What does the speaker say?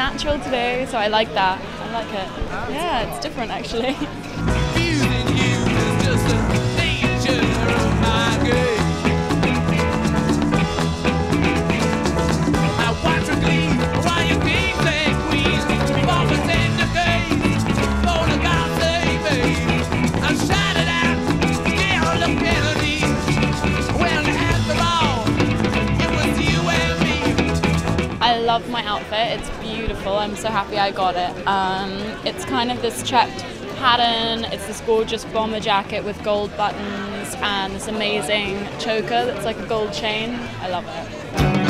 natural today, so I like that. I like it. Yeah, it's different actually. I love my outfit, it's beautiful, I'm so happy I got it. It's kind of this checked pattern, it's this gorgeous bomber jacket with gold buttons and this amazing choker that's like a gold chain. I love it.